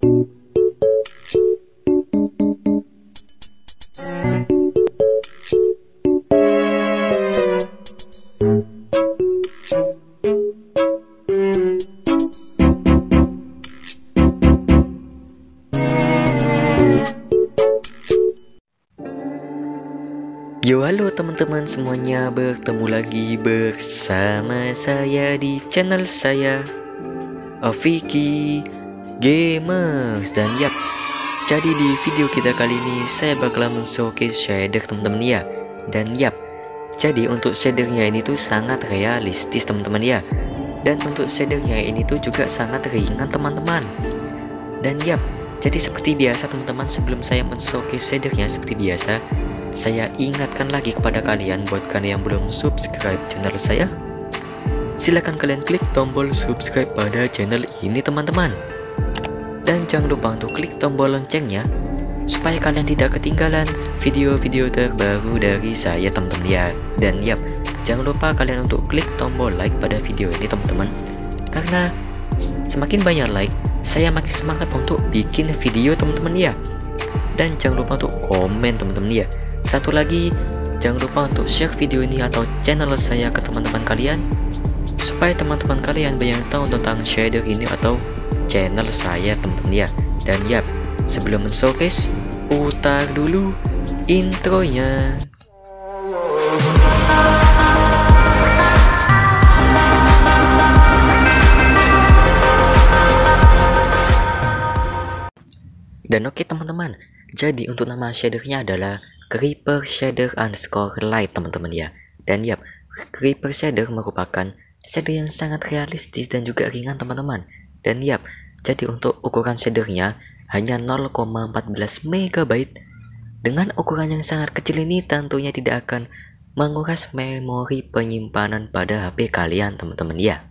Yo, halo teman-teman semuanya, bertemu lagi bersama saya di channel saya, Vicky Gamers. Dan yap, jadi di video kita kali ini saya bakalan men-showcase shader teman-teman ya. Dan yap, jadi untuk shadernya ini tuh sangat realistis teman-teman ya. Dan untuk shadernya ini tuh juga sangat ringan teman-teman. Dan yap, jadi seperti biasa teman-teman, sebelum saya men-showcase shadernya seperti biasa, saya ingatkan lagi kepada kalian, buat kalian yang belum subscribe channel saya, silahkan kalian klik tombol subscribe pada channel ini teman-teman. Dan jangan lupa untuk klik tombol loncengnya, supaya kalian tidak ketinggalan video-video terbaru dari saya teman-teman ya. Dan yap, jangan lupa kalian untuk klik tombol like pada video ini teman-teman, karena semakin banyak like, saya makin semangat untuk bikin video teman-teman ya. Dan jangan lupa untuk komen teman-teman ya. Satu lagi, jangan lupa untuk share video ini atau channel saya ke teman-teman kalian, supaya teman-teman kalian banyak tahu tentang shader ini atau channel saya teman-teman ya. Dan yap, sebelum men-showcase, putar dulu intronya. Dan oke teman-teman, jadi untuk nama shadernya adalah Creeper Shader underscore Light teman-teman ya. Dan yap, Creeper Shader merupakan shader yang sangat realistis dan juga ringan teman-teman. Dan yap, jadi untuk ukuran shadernya hanya 0,14 MB. Dengan ukuran yang sangat kecil ini tentunya tidak akan menguras memori penyimpanan pada HP kalian teman-teman ya.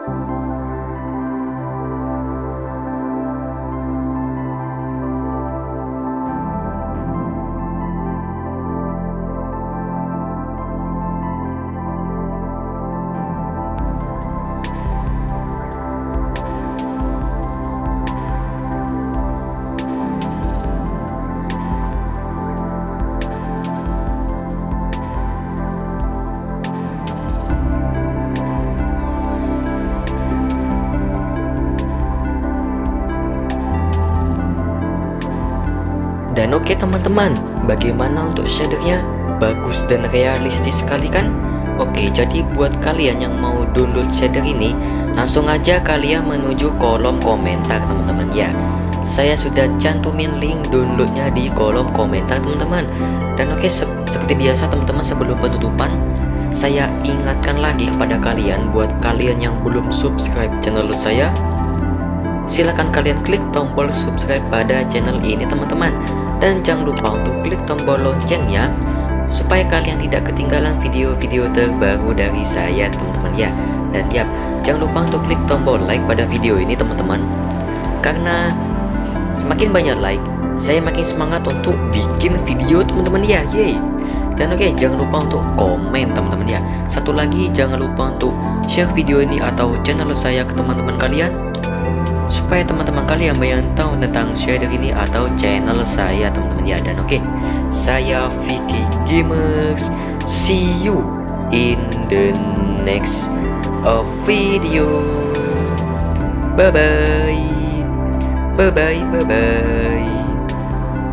Dan oke teman-teman, bagaimana untuk shadernya? Bagus dan realistis sekali kan? Oke, jadi buat kalian yang mau download shader ini, langsung aja kalian menuju kolom komentar teman-teman ya. Saya sudah cantumin link downloadnya di kolom komentar teman-teman. Dan oke, seperti biasa teman-teman, sebelum penutupan, saya ingatkan lagi kepada kalian, buat kalian yang belum subscribe channel saya, silahkan kalian klik tombol subscribe pada channel ini teman-teman. Dan jangan lupa untuk klik tombol loncengnya, supaya kalian tidak ketinggalan video-video terbaru dari saya teman-teman ya. Dan ya, jangan lupa untuk klik tombol like pada video ini teman-teman, karena semakin banyak like, saya makin semangat untuk bikin video teman-teman ya. Yeay. Dan oke, jangan lupa untuk komen teman-teman ya. Satu lagi, jangan lupa untuk share video ini atau channel saya ke teman-teman kalian, supaya teman-teman kalian yang tahu tentang shader ini atau channel saya teman-teman ya. Dan oke, saya Vicky Gamers, see you in the next video. Bye bye, bye bye, bye bye.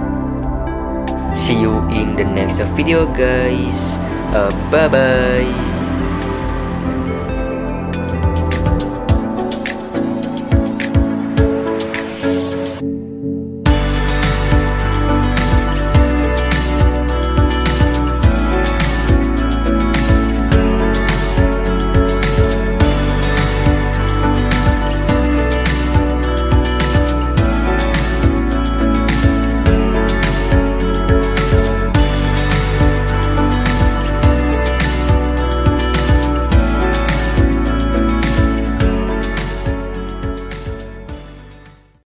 See you in the next video guys. Bye bye.